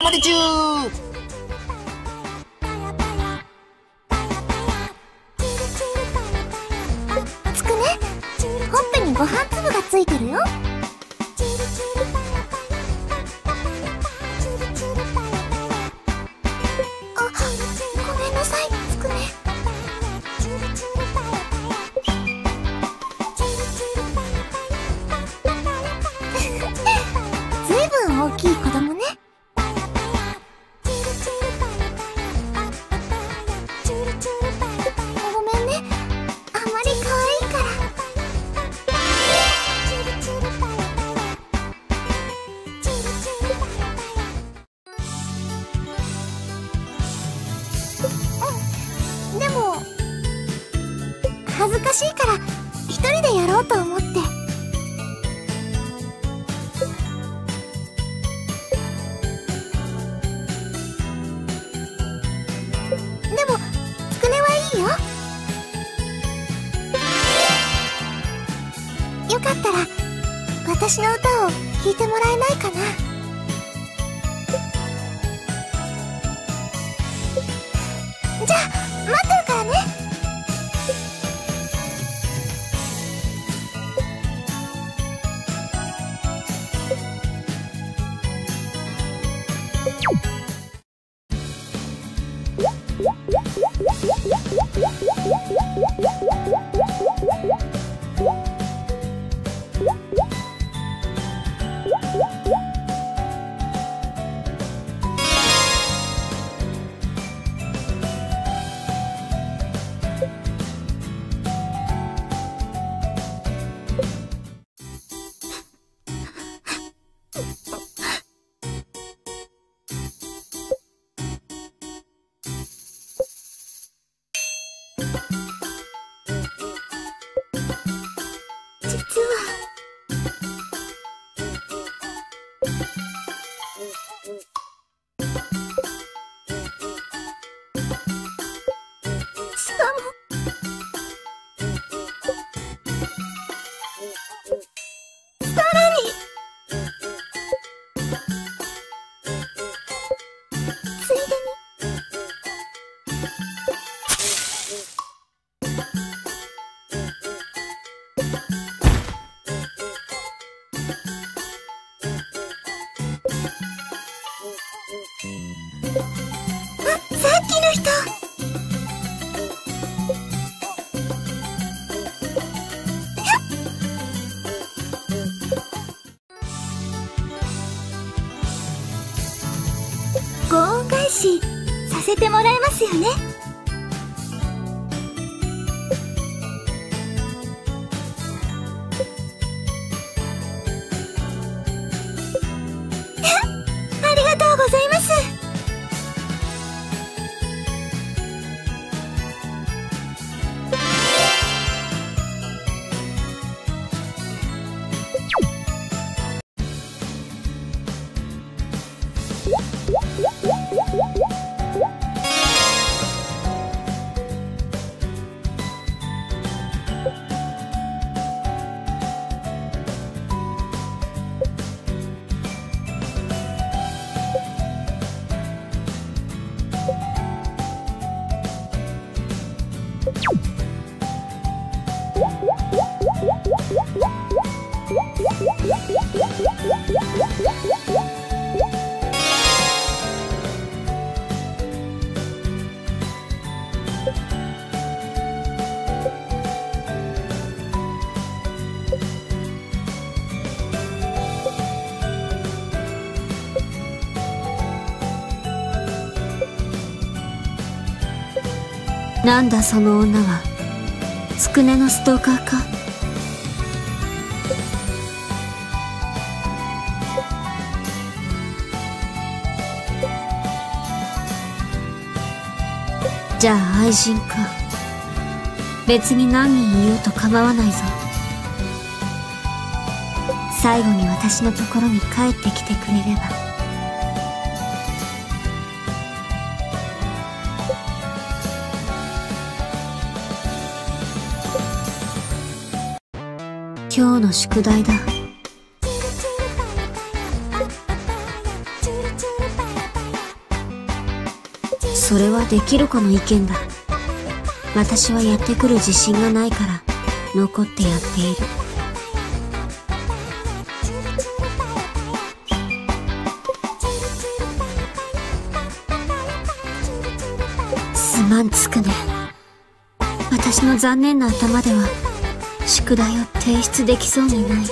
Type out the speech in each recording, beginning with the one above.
までちゅー。 つくね、ほっぺにご飯粒がついてるよ。あ、ごめんなさい、つくね。ずいぶん大きい子供ね。ごめんね、あんまり可愛いから。でも恥ずかしいから一人でやろうと思って。でもつくねはいいよ。よかったら私の歌を聴いてもらえないかな。じゃあ待ってるからね。実はしかもさらについでにさっきの人。ご恩返しさせてもらえますよね。ありがとうございます。 なんだその女は、つくねのストーカーか。じゃあ愛人か。別に何人いようと構わないぞ。最後に私のところに帰ってきてくれれば。今日の宿題だ。 それはできる子の意見だ。私はやってくる自信がないから残ってやっている。すまんつくね。私の残念な頭では宿題を提出できそうにない。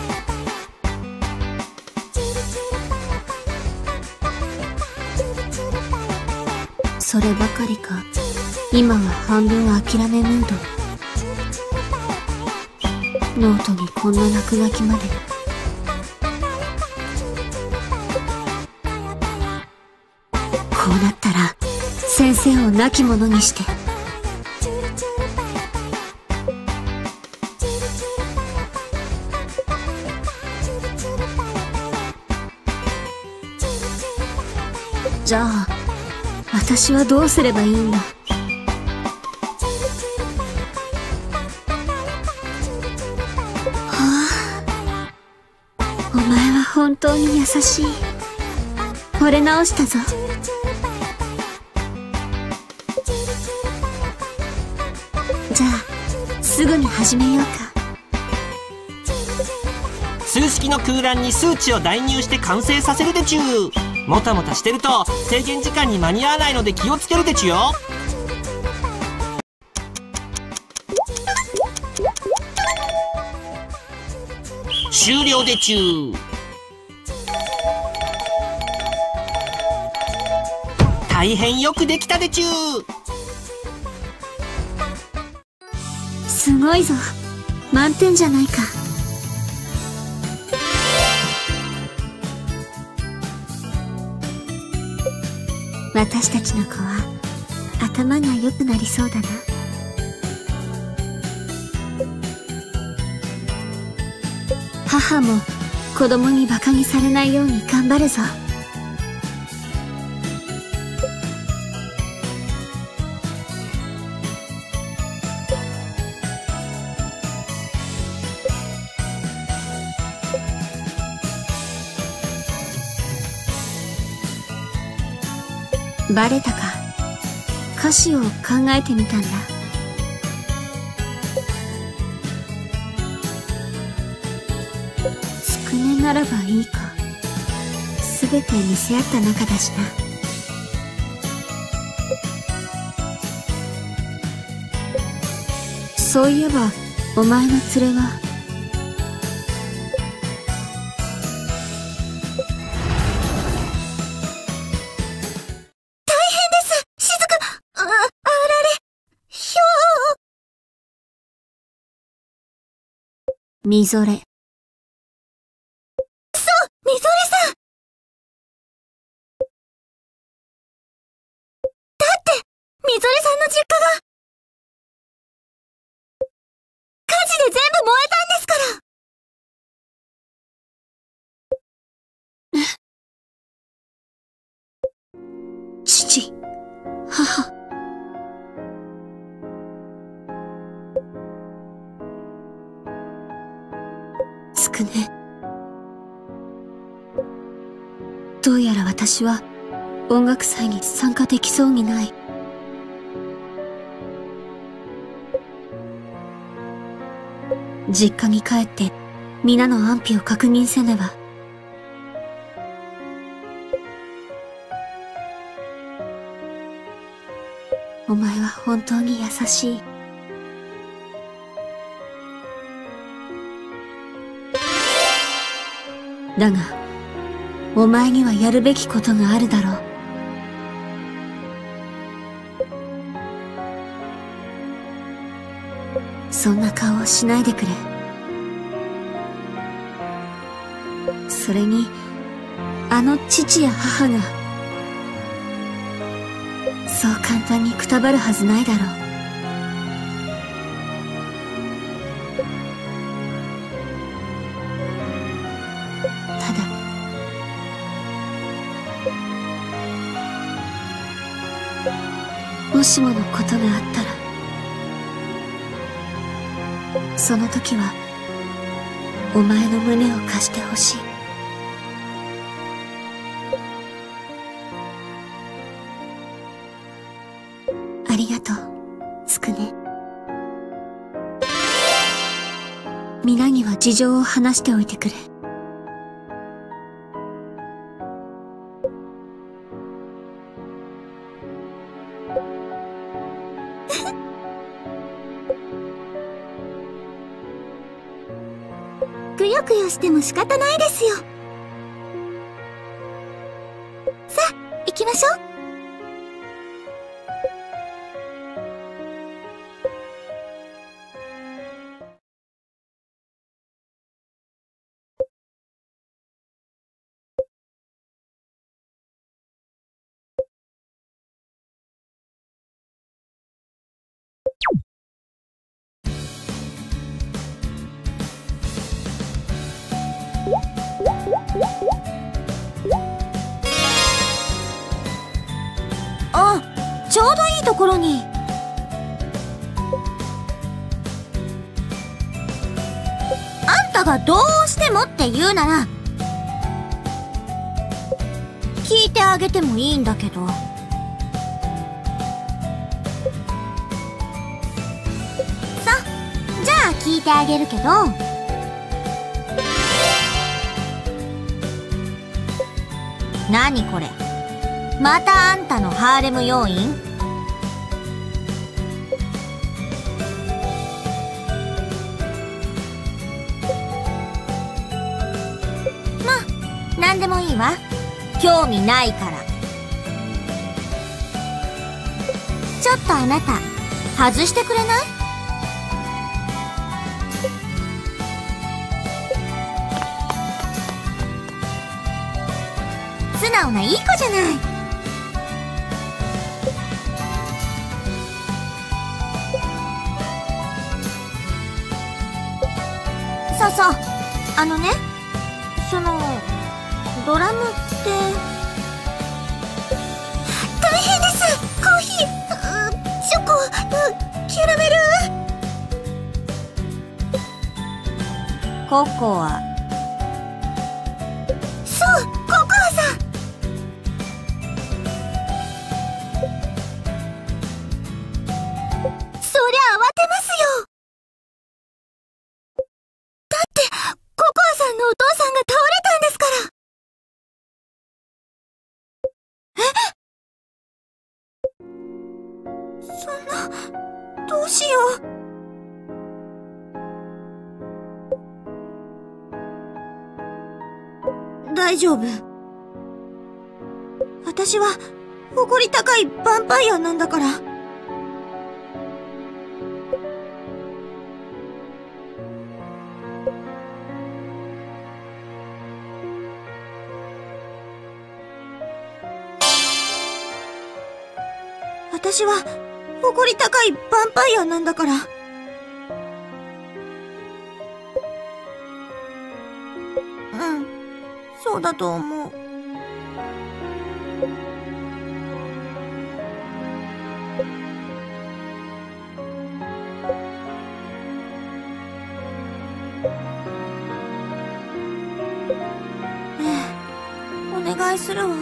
そればかりか、今は半分諦めムード。ノートにこんな落書きまで。こうなったら先生を亡き者にして。じゃあ私はどうすればいいんだ。お前は本当に優しい。惚れ直したぞ。じゃあすぐに始めようか。 数式の空欄に数値を代入して完成させるでちゅう。もたもたしてると制限時間に間に合わないので気をつけるでちゅよ。終了でちゅう。大変よくできたでちゅう。 すごいぞ。満点じゃないか。私たちの子は頭が良くなりそうだな。母も子供にバカにされないように頑張るぞ。バレたか。歌詞を考えてみたんだ。つくねならばいいか。すべて見せ合った仲だしな。そういえばお前の連れは。みぞれ。そう、みぞれさん。だって、みぞれさんの実家が、火事で全部燃えたんですから。父、母。つくね。どうやら私は音楽祭に参加できそうにない。実家に帰って皆の安否を確認せねば。お前は本当に優しい。だが、お前にはやるべきことがあるだろう。そんな顔をしないでくれ。それに、あの父や母が、そう簡単にくたばるはずないだろう。ただ、もしものことがあったら、その時はお前の胸を貸してほしい。 ありがとう、つくね。皆には事情を話しておいてくれ。 くよくよしても仕方ないですよ。さあ、行きましょう。あ、ちょうどいいところに。あんたがどうしてもって言うなら聞いてあげてもいいんだけど。さ、じゃあ聞いてあげるけど、何これ、またあんたのハーレム要員？まあ、なんでもいいわ。興味ないから。ちょっとあなた、外してくれない？素直ないい子じゃない。そうそう、ドラムって大変です。コーヒー、チョコ、キャラメル。 ココア。 そう、ココアさん。そりゃ慌てますよ。だってココアさんのお父さんが倒れたんですから。そんな、どうしよう。大丈夫。私は誇り高いヴァンパイアなんだから。私は誇り高いヴァンパイアなんだから。うん、そうだと思う。お願いするわ。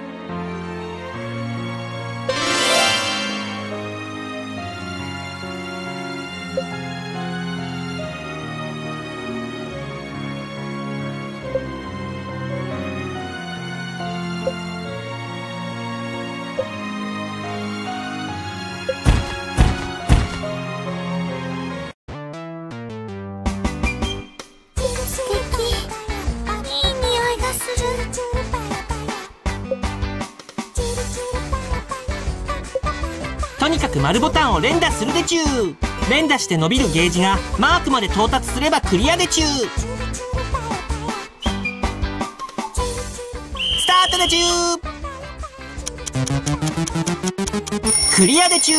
とにかく丸ボタンを連打するでちゅー。連打して伸びるゲージがマークまで到達すればクリアでちゅー。スタートでちゅー。クリアでちゅー。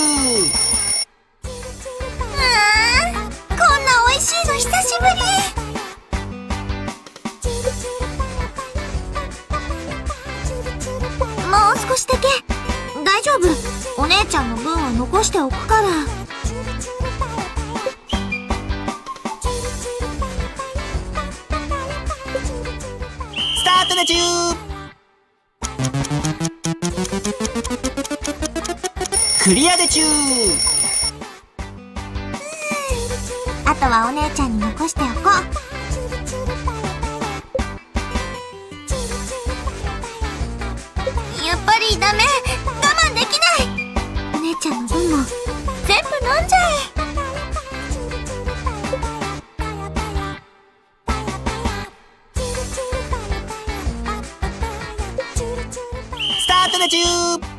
こんな美味しいの久しぶり。もう少しだけ。大丈夫、お姉ちゃんの分は残しておくから。 スタートでちゅー。 クリアでちゅー。 あとはお姉ちゃんに残しておこう。やっぱりダメ、我慢できない。お姉ちゃんの分も全部飲んじゃえ。 スタートでちゅー。